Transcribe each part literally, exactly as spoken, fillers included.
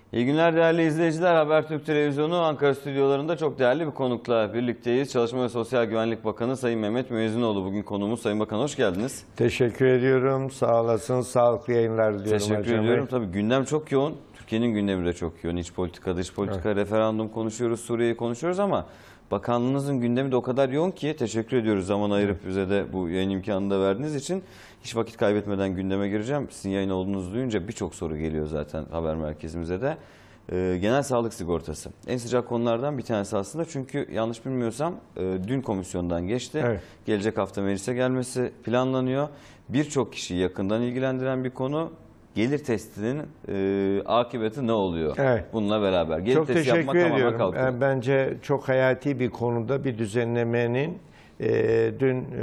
İyi günler değerli izleyiciler. Habertürk Televizyonu Ankara stüdyolarında çok değerli bir konukla birlikteyiz. Çalışma ve Sosyal Güvenlik Bakanı Sayın Mehmet Müezzinoğlu bugün konuğumuz. Sayın Bakan hoş geldiniz. Teşekkür ediyorum. Sağ olasın. Sağlıklı yayınlar diliyorum. Teşekkür hocam. ediyorum. Tabii gündem çok yoğun. Türkiye'nin gündemi de çok yoğun. İç politika, dış politika, evet. Referandum konuşuyoruz, Suriye'yi konuşuyoruz ama bakanlığınızın gündemi de o kadar yoğun ki teşekkür ediyoruz zaman ayırıp evet. bize de bu yayın imkanını da verdiğiniz için. Hiç vakit kaybetmeden gündeme gireceğim. Sizin yayın olduğunuzu duyunca birçok soru geliyor zaten haber merkezimize de. Ee, genel sağlık sigortası. En sıcak konulardan bir tanesi aslında çünkü yanlış bilmiyorsam e, dün komisyondan geçti. Evet. Gelecek hafta meclise gelmesi planlanıyor. Birçok kişiyi yakından ilgilendiren bir konu. Gelir testinin e, akıbeti ne oluyor? Evet. Bununla beraber. Gelir çok testi teşekkür ediyorum. Kalkıyor. Bence çok hayati bir konuda bir düzenlemenin e, dün e,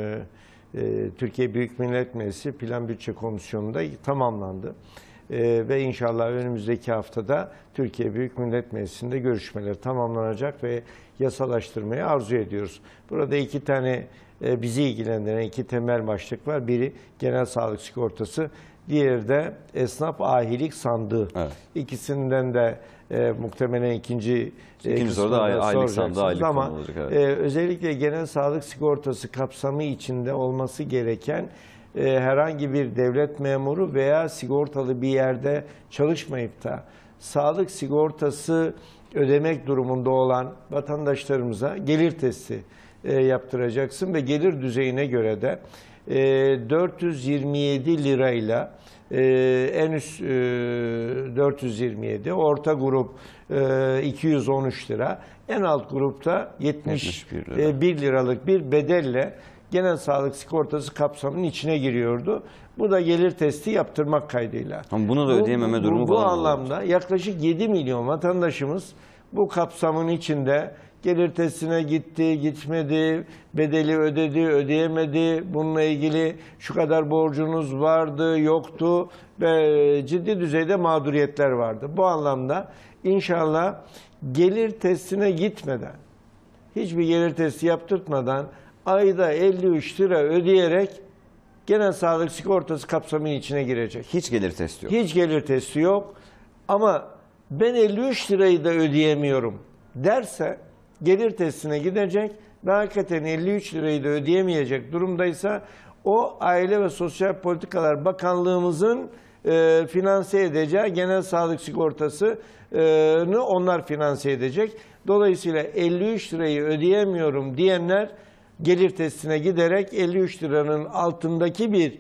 e, Türkiye Büyük Millet Meclisi Plan Bütçe Komisyonu'nda tamamlandı. Ee, ve inşallah önümüzdeki haftada Türkiye Büyük Millet Meclisi'nde görüşmeler tamamlanacak ve yasalaştırmayı arzu ediyoruz. Burada iki tane e, bizi ilgilendiren iki temel başlık var. Biri genel sağlık sigortası, diğeri de esnaf ahilik sandığı. Evet. İkisinden de e, muhtemelen ikinci İkinci soruda ahilik sandığı ahilik ama olacak. Evet. e, özellikle genel sağlık sigortası kapsamı içinde olması gereken herhangi bir devlet memuru veya sigortalı bir yerde çalışmayıp da sağlık sigortası ödemek durumunda olan vatandaşlarımıza gelir testi yaptıracaksın ve gelir düzeyine göre de dört yüz yirmi yedi lirayla en üst dört yüz yirmi yedi, orta grup iki yüz on üç lira, en alt grupta yetmiş bir liralık bir bedelle genel sağlık sigortası kapsamının içine giriyordu. Bu da gelir testi yaptırmak kaydıyla. Ama bunu da ödeyememe bu, durumu bu, bu falan anlamda olur. Yaklaşık yedi milyon vatandaşımız bu kapsamın içinde gelir testine gitti, gitmedi, bedeli ödedi, ödeyemedi, bununla ilgili şu kadar borcunuz vardı, yoktu ve ciddi düzeyde mağduriyetler vardı. Bu anlamda inşallah gelir testine gitmeden, hiçbir gelir testi yaptırtmadan ayda elli üç lira ödeyerek genel sağlık sigortası kapsamının içine girecek. Hiç gelir testi yok. Hiç gelir testi yok. Ama ben elli üç lirayı da ödeyemiyorum derse gelir testine gidecek ve hakikaten elli üç lirayı da ödeyemeyecek durumdaysa o Aile ve Sosyal Politikalar Bakanlığımızın e, finanse edeceği genel sağlık sigortasını onlar finanse edecek. Dolayısıyla elli üç lirayı ödeyemiyorum diyenler gelir testine giderek elli üç liranın altındaki bir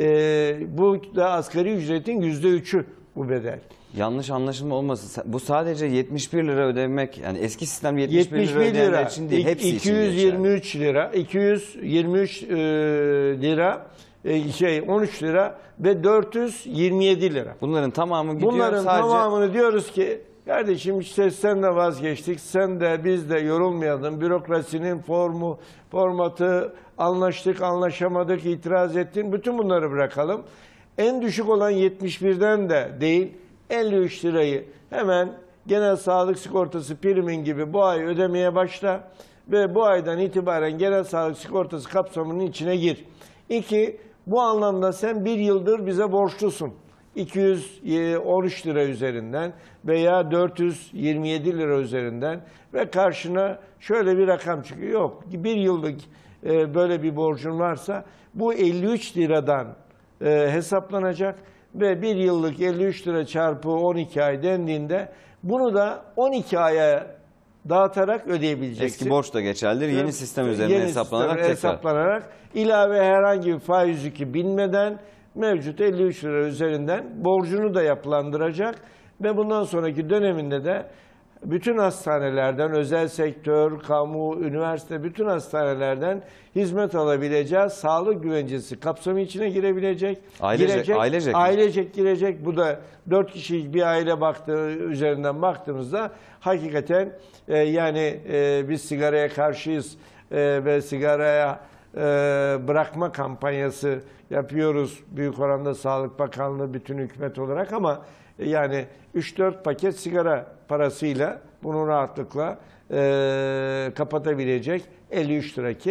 e, bu da asgari ücretin yüzde üçü bu bedel. Yanlış anlaşılma olmasın. Bu sadece yetmiş bir lira ödemek, yani eski sistem yetmiş bir lira ödeyenler için değil, hepsi için iki yüz yirmi üç lira, iki yüz yirmi üç e, lira, e, şey on üç lira ve dört yüz yirmi yedi lira. Bunların tamamı gidiyor. Bunların sadece... tamamını diyoruz ki kardeşim işte sen de vazgeçtik, sen de biz de yorulmayalım. Bürokrasinin formu, formatı, anlaştık, anlaşamadık, itiraz ettin. Bütün bunları bırakalım. En düşük olan yetmiş birden de değil, elli üç lirayı hemen genel sağlık sigortası primin gibi bu ay ödemeye başla ve bu aydan itibaren genel sağlık sigortası kapsamının içine gir. İki, bu anlamda sen bir yıldır bize borçlusun. iki yüz on üç lira üzerinden veya dört yüz yirmi yedi lira üzerinden ve karşına şöyle bir rakam çıkıyor. Yok, bir yıllık böyle bir borcun varsa bu elli üç liradan hesaplanacak ve bir yıllık elli üç lira çarpı on iki ay dendiğinde bunu da on iki aya dağıtarak ödeyebileceksin. Eski borç da geçerlidir. Yeni sistem üzerine yeni hesaplanarak sistem hesaplanarak ilave herhangi bir faiz yükü binmeden mevcut elli üç lira üzerinden borcunu da yapılandıracak ve bundan sonraki döneminde de bütün hastanelerden, özel sektör, kamu, üniversite, bütün hastanelerden hizmet alabileceği sağlık güvencesi kapsamı içine girebilecek. Ailecek, girecek, ailecek, ailecek girecek. Bu da dört kişilik bir aile baktığı üzerinden baktığımızda hakikaten e, yani e, biz sigaraya karşıyız e, ve sigaraya e, bırakma kampanyası yapıyoruz. Büyük oranda Sağlık Bakanlığı bütün hükümet olarak ama yani üç dört paket sigara parasıyla bunu rahatlıkla e, kapatabilecek elli üç lira ki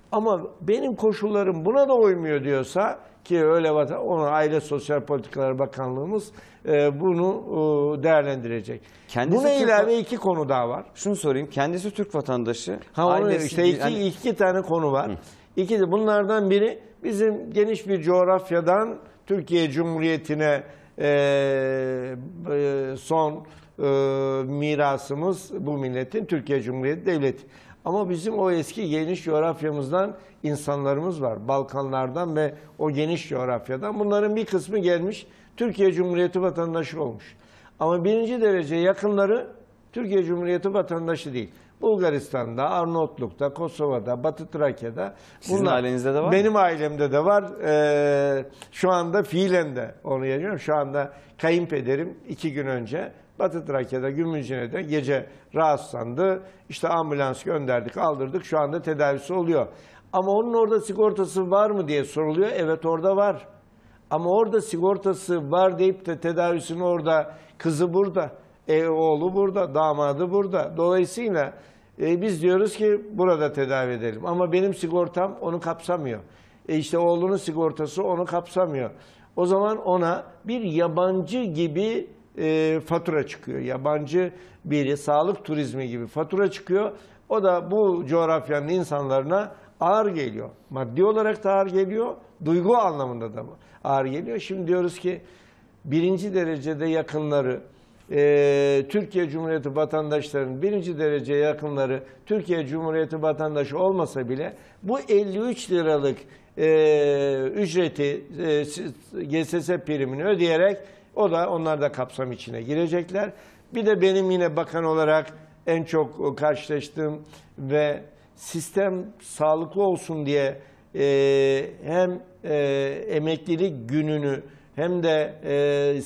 Ama benim koşullarım buna da uymuyor diyorsa, ki öyle vatan, onu Aile Sosyal Politikalar Bakanlığımız e, bunu e, değerlendirecek. Kendisi Buna Türk ilave va- iki konu daha var. Şunu sorayım. Kendisi Türk vatandaşı. Ha, onu ailesi işte değil- iki, hani- iki tane konu var. İki de bunlardan biri bizim geniş bir coğrafyadan Türkiye Cumhuriyeti'ne e, e, son e, mirasımız bu milletin Türkiye Cumhuriyeti Devleti. Ama bizim o eski geniş coğrafyamızdan insanlarımız var. Balkanlardan ve o geniş coğrafyadan. Bunların bir kısmı gelmiş Türkiye Cumhuriyeti vatandaşı olmuş. Ama birinci derece yakınları Türkiye Cumhuriyeti vatandaşı değil. Bulgaristan'da, Arnavutluk'ta, Kosova'da, Batı Trakya'da. Sizin ailenizde de var mı? Benim ailemde de var. Ee, şu anda fiilen de onu yaşıyorum. Şu anda kayınpederim iki gün önce Batı Trakya'da, Gümülcine'de gece rahatsızlandı. İşte ambulans gönderdik, aldırdık. Şu anda tedavisi oluyor. Ama onun orada sigortası var mı diye soruluyor. Evet, orada var. Ama orada sigortası var deyip de tedavisini orada, kızı burada, e, oğlu burada, damadı burada. Dolayısıyla e, biz diyoruz ki burada tedavi edelim. Ama benim sigortam onu kapsamıyor. E işte oğlunun sigortası onu kapsamıyor. O zaman ona bir yabancı gibi e, fatura çıkıyor. Yabancı biri, sağlık turizmi gibi fatura çıkıyor. O da bu coğrafyanın insanlarına ağır geliyor. Maddi olarak da ağır geliyor, duygu anlamında da ağır geliyor. Şimdi diyoruz ki birinci derecede yakınları, e, Türkiye Cumhuriyeti vatandaşlarının birinci derece yakınları Türkiye Cumhuriyeti vatandaşı olmasa bile bu elli üç liralık e, ücreti, e, G S S primini ödeyerek o da onlar da kapsam içine girecekler. Bir de benim yine bakan olarak en çok karşılaştığım ve sistem sağlıklı olsun diye e, hem e, emeklilik gününü hem de e,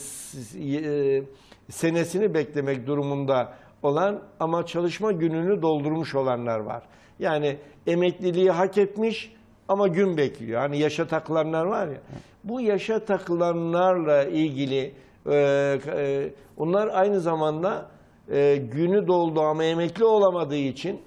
e, senesini beklemek durumunda olan ama çalışma gününü doldurmuş olanlar var. Yani emekliliği hak etmiş ama gün bekliyor. Hani yaşa takılanlar var ya. Bu yaşa takılanlarla ilgili e, e, onlar aynı zamanda e, günü doldu ama emekli olamadığı için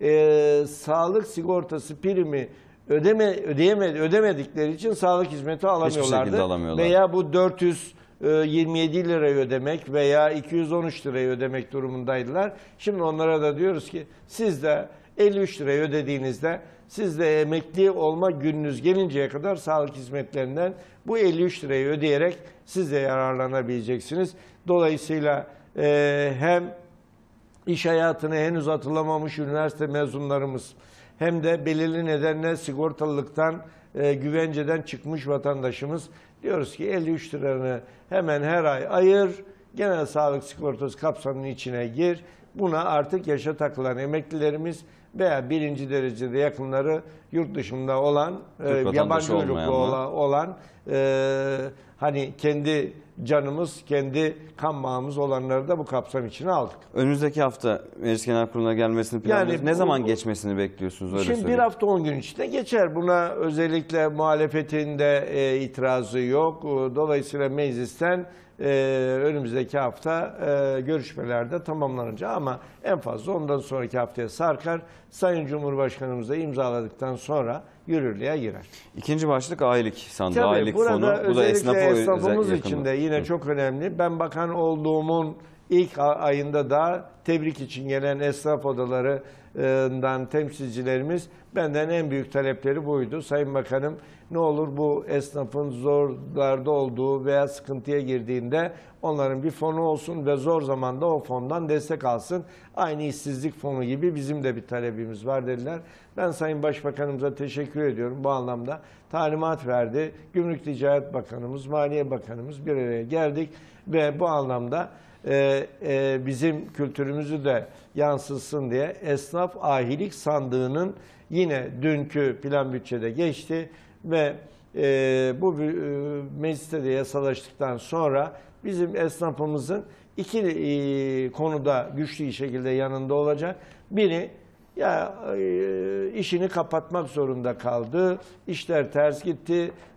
e, sağlık sigortası primi ödeme ödeyemedi ödemedikleri için sağlık hizmeti alamıyorlardı. alamıyorlar. Veya bu dört yüz yirmi yedi lirayı ödemek veya iki yüz on üç lirayı ödemek durumundaydılar. Şimdi onlara da diyoruz ki siz de elli üç lirayı ödediğinizde siz de emekli olma gününüz gelinceye kadar sağlık hizmetlerinden bu elli üç lirayı ödeyerek siz de yararlanabileceksiniz. Dolayısıyla e, hem iş hayatına henüz atılamamış üniversite mezunlarımız hem de belirli nedenle sigortalılıktan, e, güvenceden çıkmış vatandaşımız diyoruz ki elli üç liranı hemen her ay ayır, genel sağlık sigortası kapsamının içine gir. Buna artık yaşa takılan emeklilerimiz veya birinci derecede yakınları yurt dışında olan, e, yabancı uyruklu olan, olan e, hani kendi canımız, kendi kan bağımız olanları da bu kapsam içine aldık. Önümüzdeki hafta Meclis Genel Kurulu'na gelmesini planlıyorsunuz. Yani ne bu- zaman geçmesini bekliyorsunuz? Öyle Şimdi bir söyleyeyim. hafta on gün içinde geçer. Buna özellikle muhalefetin de e, itirazı yok. Dolayısıyla meclisten e, önümüzdeki hafta e, görüşmelerde tamamlanacak ama en fazla ondan sonraki haftaya sarkar. Sayın Cumhurbaşkanımız da imzaladıktan sonra yürürlüğe girer. İkinci başlık aylık sandığı, Tabii, aylık burada fonu. Bu da özellikle esnafa esnafımız yakın. için de yine çok önemli. Ben bakan olduğumun ilk ayında da tebrik için gelen esnaf odalarından temsilcilerimiz benden en büyük talepleri buydu. Sayın Bakanım, ne olur bu esnafın zorlarda olduğu veya sıkıntıya girdiğinde onların bir fonu olsun ve zor zamanda o fondan destek alsın. Aynı işsizlik fonu gibi bizim de bir talebimiz var dediler. Ben Sayın Başbakanımıza teşekkür ediyorum bu anlamda. Talimat verdi. Gümrük Ticaret Bakanımız, Maliye Bakanımız bir araya geldik ve bu anlamda e, e, bizim kültürümüzü de yansıtsın diye esnaf ahilik sandığının yine dünkü plan bütçede geçti ve e, bu e, mecliste de yasalaştıktan sonra bizim esnafımızın iki e, konuda güçlü şekilde yanında olacak. Biri, ya e, işini kapatmak zorunda kaldı, işler ters gitti,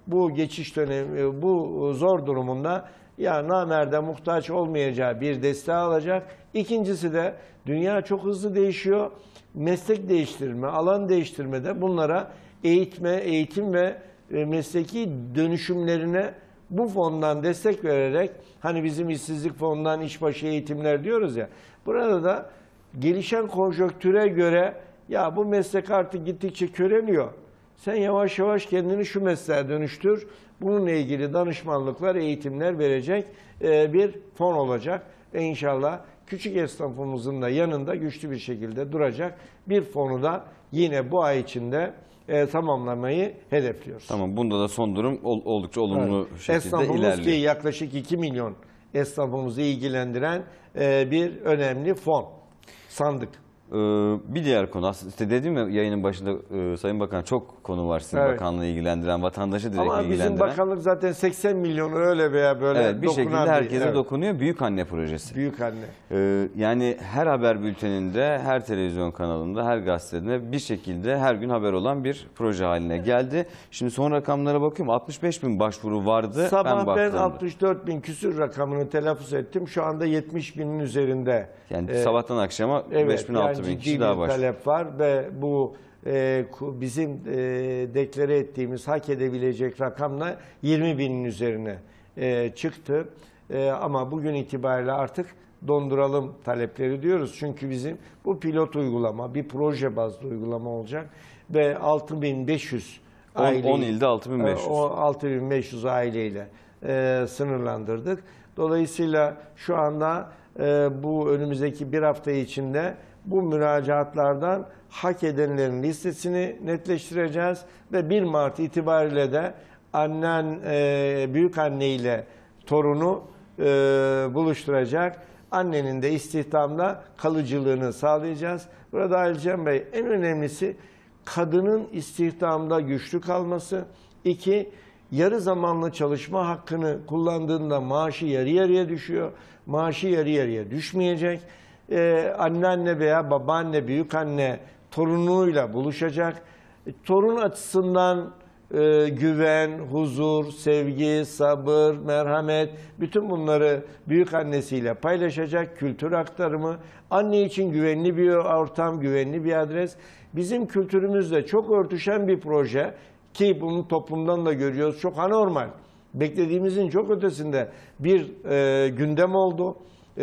bu geçiş dönemi, bu zor durumunda ya namerde muhtaç olmayacağı bir desteği alacak. İkincisi de dünya çok hızlı değişiyor. Meslek değiştirme, alan değiştirmede bunlara eğitme, eğitim ve mesleki dönüşümlerine bu fondan destek vererek, hani bizim işsizlik fonundan işbaşı eğitimler diyoruz ya, burada da gelişen konjonktüre göre ya bu meslek artık gittikçe köreliyor. Sen yavaş yavaş kendini şu mesleğe dönüştür. Bununla ilgili danışmanlıklar, eğitimler verecek bir fon olacak. Ve inşallah küçük esnafımızın da yanında güçlü bir şekilde duracak bir fonu da yine bu ay içinde e, tamamlamayı hedefliyoruz. Tamam, bunda da son durum oldukça olumlu Evet. şekilde Esnafımız ilerliyor. ki yaklaşık iki milyon esnafımızı ilgilendiren e, bir önemli fon, sandık. Ee, bir diğer konu, aslında işte dediğim ya yayının başında e, Sayın Bakan, çok konu var sizin Evet. bakanlığı ilgilendiren, vatandaşı direkt Ama ilgilendiren. bizim bakanlık zaten seksen milyonu öyle veya böyle Evet, bir dokunan şekilde herkese evet. dokunuyor. Büyük anne projesi. Büyük anne. Ee, yani her haber bülteninde, her televizyon kanalında, her gazetede bir şekilde her gün haber olan bir proje haline geldi. Şimdi son rakamlara bakıyorum. altmış beş bin başvuru vardı. Sabah ben, baktığımda. altmış dört bin küsür rakamını telaffuz ettim. Şu anda yetmiş binin üzerinde. Yani Ee, sabahtan akşama evet, beş bin altı bin yani kişi ciddi daha bir başvurdu. talep var ve bu e, bizim e, deklare ettiğimiz hak edebilecek rakamla yirmi binin üzerine e, çıktı. E, ama bugün itibariyle artık donduralım talepleri diyoruz. Çünkü bizim bu pilot uygulama, bir proje bazlı uygulama olacak ve altı bin beş yüz aileyi, on ilde altı bin beş yüz. o altı bin beş yüz aileyle e, sınırlandırdık. Dolayısıyla şu anda e, bu önümüzdeki bir hafta içinde bu müracaatlardan hak edenlerin listesini netleştireceğiz ve bir Mart itibariyle de annen, e, büyük anne ile torunu e, buluşturacak. Annenin de istihdamda kalıcılığını sağlayacağız. Burada Ali Cem Bey, en önemlisi kadının istihdamda güçlü kalması. İki, yarı zamanlı çalışma hakkını kullandığında maaşı yarı yarıya düşüyor. Maaşı yarı yarıya düşmeyecek. Ee, anneanne veya babaanne, büyükanne torunuyla buluşacak. E, torun açısından e, güven, huzur, sevgi, sabır, merhamet, bütün bunları büyükannesiyle paylaşacak. Kültür aktarımı, anne için güvenli bir ortam, güvenli bir adres. Bizim kültürümüzle çok örtüşen bir proje ki bunu toplumdan da görüyoruz. Çok anormal. Beklediğimizin çok ötesinde bir e, gündem oldu.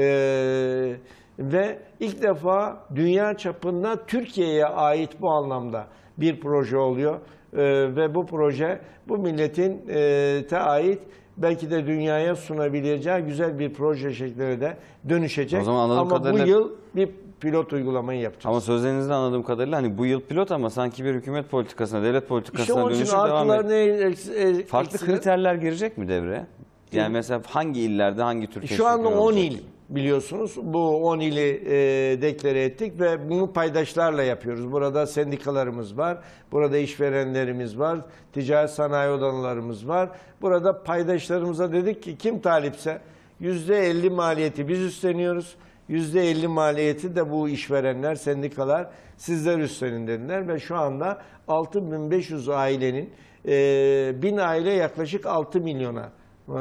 E, ve ilk defa dünya çapında Türkiye'ye ait bu anlamda bir proje oluyor. E, ve bu proje bu milletin e, te ait, belki de dünyaya sunabileceği güzel bir proje şekline de dönüşecek. O zaman anladığım ama kadarıyla- bu yıl bir pilot uygulamayı yapacağız. Ama sözlerinizden anladığım kadarıyla hani bu yıl pilot ama sanki bir hükümet politikasına, devlet İşte politikasına onun için dönüşüp devam artılar ediyor. ne eks- e, Farklı eksileri- kriterler girecek mi devreye? Yani mesela hangi illerde hangi tür Şu anda teşvikler on olacak? il biliyorsunuz. Bu on ili e, deklare ettik ve bunu paydaşlarla yapıyoruz. Burada sendikalarımız var, burada işverenlerimiz var, ticaret sanayi odalarımız var. Burada paydaşlarımıza dedik ki kim talipse yüzde elli maliyeti biz üstleniyoruz. yüzde elli maliyeti de bu işverenler, sendikalar sizler üstlenin dediler ve şu anda altı bin beş yüz ailenin, e, bin aile yaklaşık altı milyona,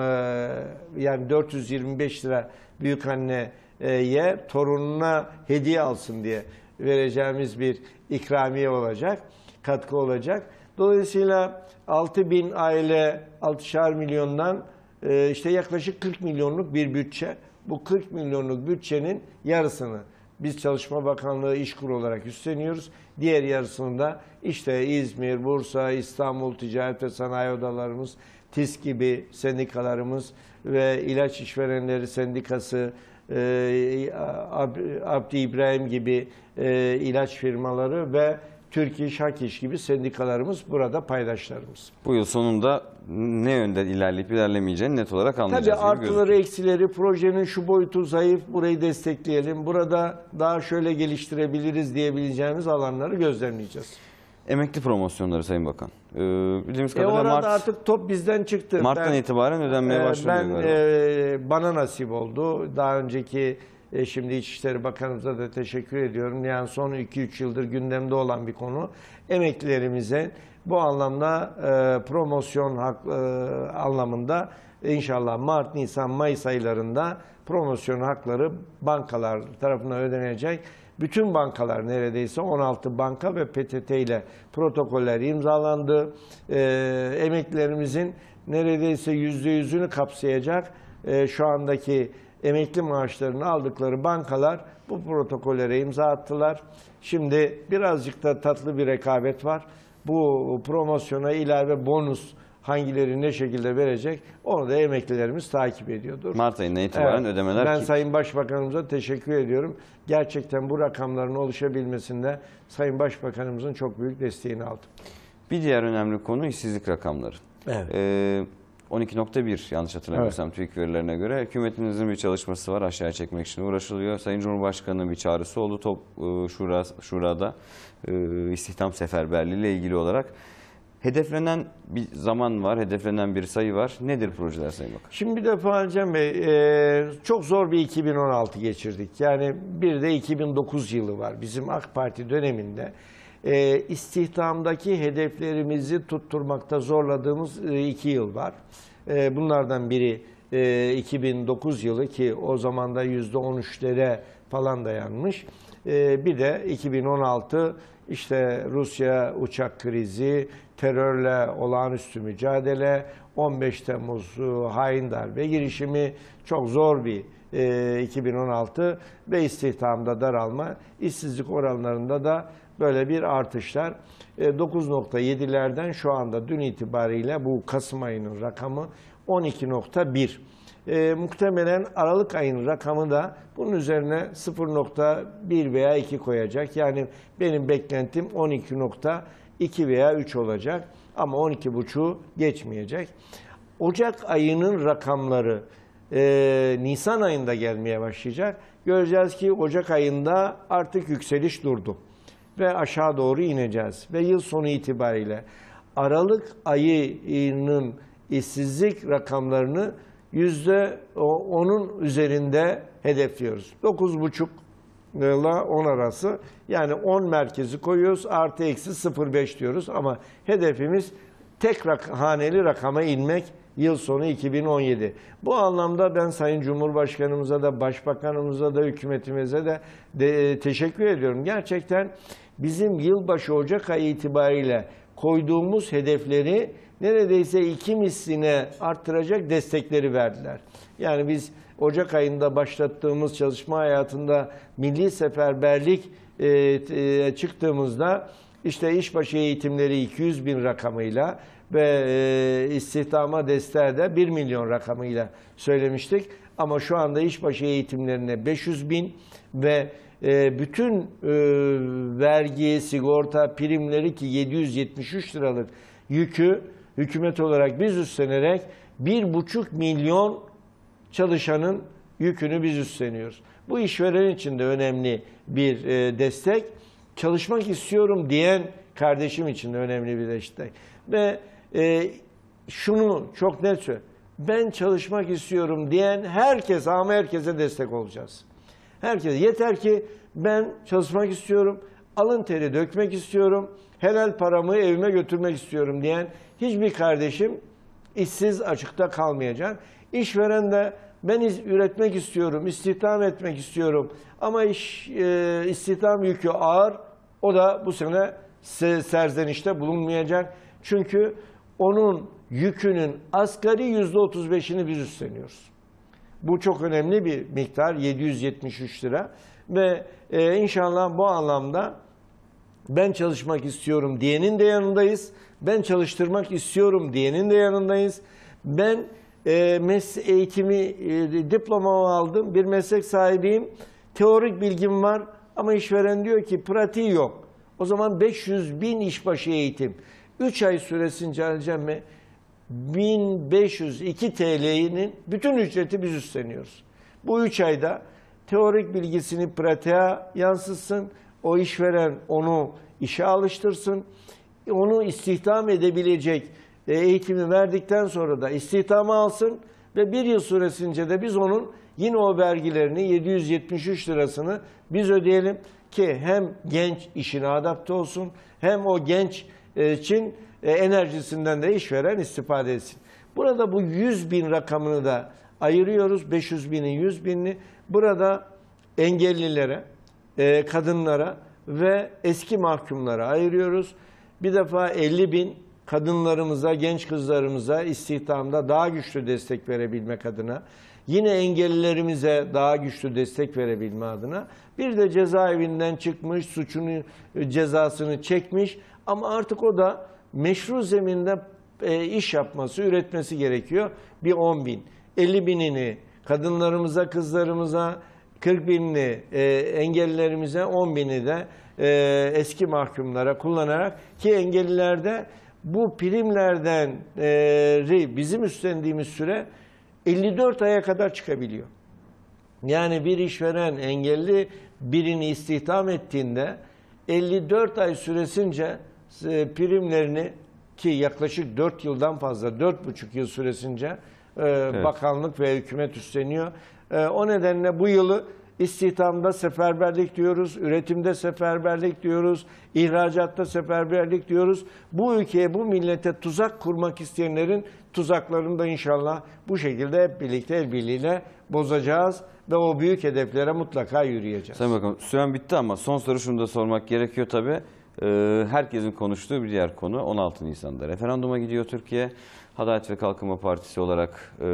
yani dört yüz yirmi beş lira büyükanneye torununa hediye alsın diye vereceğimiz bir ikramiye olacak, katkı olacak. Dolayısıyla altı bin aile, altışar milyondan işte yaklaşık kırk milyonluk bir bütçe. Bu kırk milyonluk bütçenin yarısını biz Çalışma Bakanlığı İşkur olarak üstleniyoruz. Diğer yarısını da işte İzmir, Bursa, İstanbul Ticaret ve Sanayi Odalarımız, TİS gibi sendikalarımız ve ilaç işverenleri sendikası, e, Abdi İbrahim gibi e, ilaç firmaları ve Türk İş, Hak İş gibi sendikalarımız burada paydaşlarımız. Bu yıl sonunda ne yönde ilerleyip ilerlemeyeceğini net olarak Tabii anlayacağız. gibi artıları, gözüküyor. eksileri, projenin şu boyutu zayıf, burayı destekleyelim, burada daha şöyle geliştirebiliriz diyebileceğimiz alanları gözlemleyeceğiz. Emekli promosyonları Sayın Bakan. Ee, bildiğimiz E kadarıyla orada Mart, artık top bizden çıktı. Mart'tan Ben- itibaren ödenmeye Ee, başlanıyor Ben galiba. e, bana nasip oldu. Daha önceki E, şimdi İçişleri Bakanımıza da teşekkür ediyorum. Yani son iki üç yıldır gündemde olan bir konu. Emeklilerimize bu anlamda e, promosyon hak, e, anlamında inşallah Mart, Nisan, Mayıs aylarında promosyon hakları bankalar tarafından ödenecek. Bütün bankalar, neredeyse on altı banka ve P T T ile protokoller imzalandı. E, emeklilerimizin neredeyse yüzde yüzünü kapsayacak e, şu andaki emekli maaşlarını aldıkları bankalar bu protokollere imza attılar. Şimdi birazcık da tatlı bir rekabet var. Bu promosyona ilave bonus hangileri ne şekilde verecek onu da emeklilerimiz takip ediyordur. Mart ayından itibaren Evet, ödemeler... Ben ki... Sayın Başbakanımıza teşekkür ediyorum. Gerçekten bu rakamların oluşabilmesinde Sayın Başbakanımızın çok büyük desteğini aldım. Bir diğer önemli konu işsizlik rakamları. Evet. Ee, on iki nokta bir yanlış hatırlamıyorsam evet. TÜİK verilerine göre hükümetimizin bir çalışması var, aşağı çekmek için uğraşılıyor. Sayın Cumhurbaşkanı'nın bir çağrısı oldu top şura, şurada e, istihdam seferberliği ile ilgili olarak. Hedeflenen bir zaman var, hedeflenen bir sayı var. Nedir projeler Sayın Bakan? Şimdi bir defa Cem Bey, e, çok zor bir iki bin on altı geçirdik. Yani bir de iki bin dokuz yılı var bizim AK Parti döneminde. E, istihdamdaki hedeflerimizi tutturmakta zorladığımız e, iki yıl var. E, bunlardan biri e, iki bin dokuz yılı ki o zaman da yüzde on üçlere falan dayanmış. E, bir de iki bin on altı işte Rusya uçak krizi, terörle olağanüstü mücadele, on beş Temmuz hain darbe girişimi, çok zor bir e, iki bin on altı ve istihdamda daralma, işsizlik oranlarında da böyle bir artışlar. E, dokuz nokta yedilerden şu anda dün itibariyle bu Kasım ayının rakamı on iki nokta bir. E, muhtemelen Aralık ayının rakamı da bunun üzerine sıfır nokta bir veya iki koyacak. Yani benim beklentim on iki nokta iki veya üç olacak ama on iki buçuğu geçmeyecek. Ocak ayının rakamları e, Nisan ayında gelmeye başlayacak. Göreceğiz ki Ocak ayında artık yükseliş durdu ve aşağı doğru ineceğiz. Ve yıl sonu itibariyle Aralık ayının işsizlik rakamlarını yüzde onun üzerinde hedefliyoruz. dokuz buçuk ile on arası, yani on merkezi koyuyoruz, artı eksi sıfır virgül beş diyoruz ama hedefimiz tek rak haneli rakama inmek yıl sonu iki bin on yedi. Bu anlamda ben Sayın Cumhurbaşkanımıza da, Başbakanımıza da, hükümetimize de, de teşekkür ediyorum. Gerçekten bizim yılbaşı Ocak ayı itibariyle koyduğumuz hedefleri neredeyse iki misline arttıracak destekleri verdiler. Yani biz Ocak ayında başlattığımız çalışma hayatında milli seferberlik e, e, çıktığımızda işte işbaşı eğitimleri iki yüz bin rakamıyla ve e, istihdama desteği de bir milyon rakamıyla söylemiştik. Ama şu anda işbaşı eğitimlerine beş yüz bin ve e, bütün e, vergi, sigorta, primleri ki yedi yüz yetmiş üç liralık yükü hükümet olarak biz üstlenerek bir buçuk milyon çalışanın yükünü biz üstleniyoruz. Bu işveren için de önemli bir e, destek. Çalışmak istiyorum diyen kardeşim için de önemli bir destek. Ve e, şunu çok net söylüyorum. Ben çalışmak istiyorum diyen herkes ama herkese destek olacağız. Herkes. Yeter ki ben çalışmak istiyorum, alın teri dökmek istiyorum, helal paramı evime götürmek istiyorum diyen hiçbir kardeşim işsiz açıkta kalmayacak. İşveren de ben üretmek istiyorum, istihdam etmek istiyorum ama iş, e, istihdam yükü ağır, o da bu sene serzenişte bulunmayacak. Çünkü onun yükünün asgari yüzde otuz beşini biz üstleniyoruz. Bu çok önemli bir miktar, yedi yüz yetmiş üç lira ve e, inşallah bu anlamda ben çalışmak istiyorum diyenin de yanındayız. Ben çalıştırmak istiyorum diyenin de yanındayız. Ben e, mes eğitimi, e, diplomamı aldım, bir meslek sahibiyim, teorik bilgim var ama işveren diyor ki pratiği yok. O zaman beş yüz bin işbaşı eğitim, üç ay süresince alacağım ve bin beş yüz iki T L'nin bütün ücreti biz üstleniyoruz. Bu üç ayda teorik bilgisini pratiğe yansıtsın, o işveren onu işe alıştırsın, onu istihdam edebilecek eğitimi verdikten sonra da istihdama alsın Ve bir yıl süresince de biz onun yine o vergilerini yedi yüz yetmiş üç lirasını biz ödeyelim ki hem genç işine adapte olsun hem o genç için enerjisinden de işveren istifade etsin. Burada bu yüz bin rakamını da ayırıyoruz. beş yüz binin yüz binini. Burada engellilere, kadınlara ve eski mahkumlara ayırıyoruz. Bir defa elli bin kadınlarımıza, genç kızlarımıza istihdamda daha güçlü destek verebilmek adına, yine engellilerimize daha güçlü destek verebilme adına, bir de cezaevinden çıkmış, suçunu, cezasını çekmiş ama artık o da meşru zeminde e, iş yapması, üretmesi gerekiyor. Bir on bin, elli binini kadınlarımıza, kızlarımıza, kırk binini e, engellilerimize, on bini de e, eski mahkumlara kullanarak, ki engellilerde bu primlerden e, bizim üstlendiğimiz süre elli dört aya kadar çıkabiliyor. Yani bir işveren engelli birini istihdam ettiğinde elli dört ay süresince e, primlerini, ki yaklaşık dört yıldan fazla, dört buçuk yıl süresince e, evet. bakanlık ve hükümet üstleniyor. E, o nedenle bu yılı istihdamda seferberlik diyoruz, üretimde seferberlik diyoruz, ihracatta seferberlik diyoruz. Bu ülkeye, bu millete tuzak kurmak isteyenlerin tuzaklarını da inşallah bu şekilde hep birlikte el birliğiyle bozacağız ve o büyük hedeflere mutlaka yürüyeceğiz. Sayın Bakanım, süren bitti ama son soru şunu da sormak gerekiyor tabii. Ee, herkesin konuştuğu bir diğer konu, on altı Nisan'da referanduma gidiyor Türkiye. Adalet ve Kalkınma Partisi olarak e,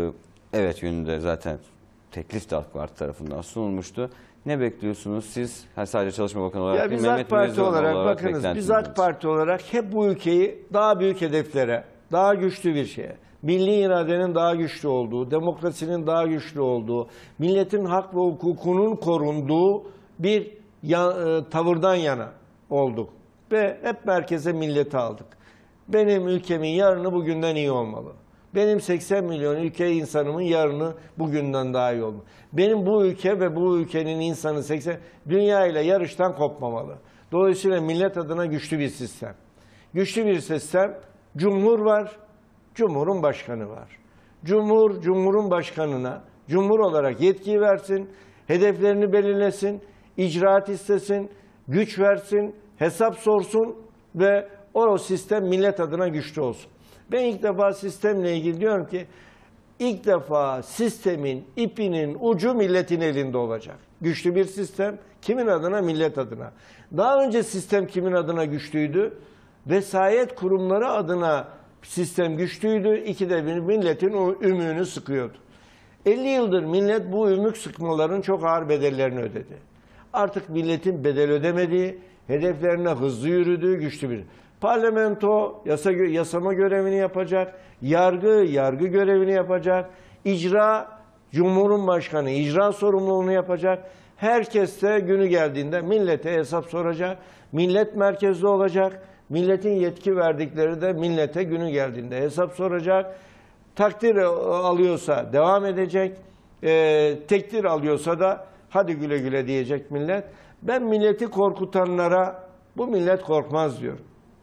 evet yönünde zaten teklif de AK Parti tarafından sunulmuştu. Ne bekliyorsunuz siz? Her sadece Çalışma Bakanı olarak ya değil, biz AK Parti olarak, olarak bakınız, biz AK Parti olarak hep bu ülkeyi daha büyük hedeflere, daha güçlü bir şeye, milli iradenin daha güçlü olduğu, demokrasinin daha güçlü olduğu, milletin hak ve hukukunun korunduğu bir ya, e, tavırdan yana olduk. Ve hep merkeze milleti aldık. Benim ülkemin yarını bugünden iyi olmalı. Benim seksen milyon ülke insanımın yarını bugünden daha iyi olmalı. Benim bu ülke ve bu ülkenin insanı seksen dünya ile yarıştan kopmamalı. Dolayısıyla millet adına güçlü bir sistem. Güçlü bir sistem, cumhur var, cumhurun başkanı var. Cumhur, cumhurun başkanına cumhur olarak yetki versin, hedeflerini belirlesin, icraat istesin, güç versin, hesap sorsun ve o sistem millet adına güçlü olsun. Ben ilk defa sistemle ilgili diyorum ki, ilk defa sistemin ipinin ucu milletin elinde olacak. Güçlü bir sistem, kimin adına? Millet adına. Daha önce sistem kimin adına güçlüydü? Vesayet kurumları adına sistem güçlüydü. İkide bir milletin o ümüğünü sıkıyordu. elli yıldır millet bu ümük sıkmaların çok ağır bedellerini ödedi. Artık milletin bedel ödemediği, hedeflerine hızlı yürüdüğü güçlü bir parlamento yasa, yasama görevini yapacak, yargı yargı görevini yapacak, icra Cumhurun Başkanı icra sorumluluğunu yapacak. Herkes de günü geldiğinde millete hesap soracak, millet merkezli olacak, milletin yetki verdikleri de millete günü geldiğinde hesap soracak. Takdir alıyorsa devam edecek, e, tekdir alıyorsa da hadi güle güle diyecek millet. Ben milleti korkutanlara bu millet korkmaz diyorum.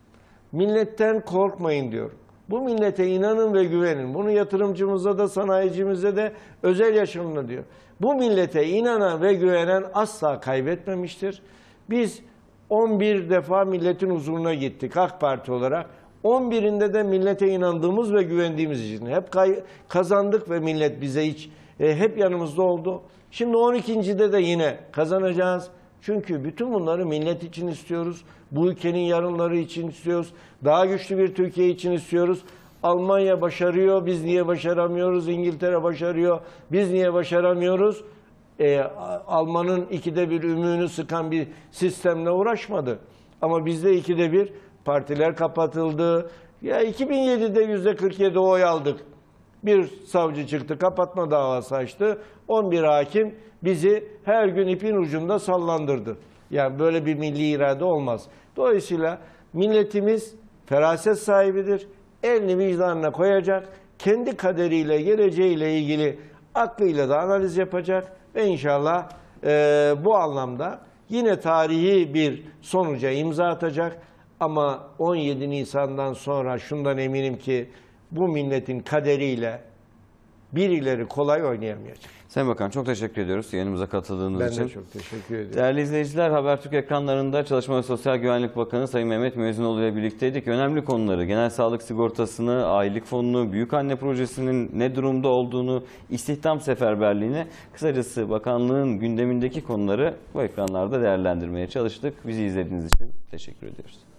Milletten korkmayın diyorum. Bu millete inanın ve güvenin. Bunu yatırımcımıza da, sanayicimize de, özel yaşamına diyor. Bu millete inanan ve güvenen asla kaybetmemiştir. Biz on bir defa milletin huzuruna gittik AK Parti olarak. on birinde de millete inandığımız ve güvendiğimiz için hep kazandık ve millet bize hiç e, hep yanımızda oldu. Şimdi on ikincide de yine kazanacağız. Çünkü bütün bunları millet için istiyoruz. Bu ülkenin yarınları için istiyoruz. Daha güçlü bir Türkiye için istiyoruz. Almanya başarıyor, biz niye başaramıyoruz? İngiltere başarıyor, biz niye başaramıyoruz? Ee, Alman'ın ikide bir ümüğünü sıkan bir sistemle uğraşmadı. Ama bizde ikide bir partiler kapatıldı. Ya iki bin yedide yüzde kırk yedi oy aldık. Bir savcı çıktı, kapatma davası açtı. on bir hakim bizi her gün ipin ucunda sallandırdı. Yani böyle bir milli irade olmaz. Dolayısıyla milletimiz feraset sahibidir. Elini vicdanına koyacak. Kendi kaderiyle, geleceğiyle ilgili aklıyla da analiz yapacak. Ve inşallah e, bu anlamda yine tarihi bir sonuca imza atacak. Ama on yedi Nisan'dan sonra şundan eminim ki bu milletin kaderiyle birileri kolay oynayamayacak. Sayın Bakan çok teşekkür ediyoruz yayınımıza katıldığınız Ben için. de çok teşekkür ederim. Değerli izleyiciler, Habertürk ekranlarında Çalışma ve Sosyal Güvenlik Bakanı Sayın Mehmet Müezzinoğlu ile birlikteydik. Önemli konuları, genel sağlık sigortasını, ailelik fonunu, büyükanne projesinin ne durumda olduğunu, istihdam seferberliğini, kısacası bakanlığın gündemindeki konuları bu ekranlarda değerlendirmeye çalıştık. Bizi izlediğiniz için teşekkür ediyoruz.